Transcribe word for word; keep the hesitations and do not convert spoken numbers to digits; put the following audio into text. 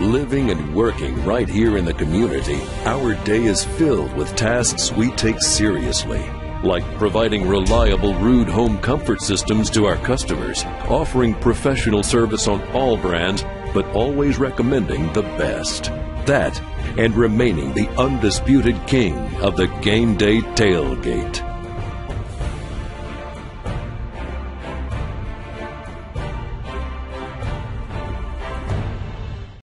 living and working right here in the community, our day is filled with tasks we take seriously, like providing reliable Rude home comfort systems to our customers, offering professional service on all brands, but always recommending the best. That, and remaining the undisputed king of the game day tailgate.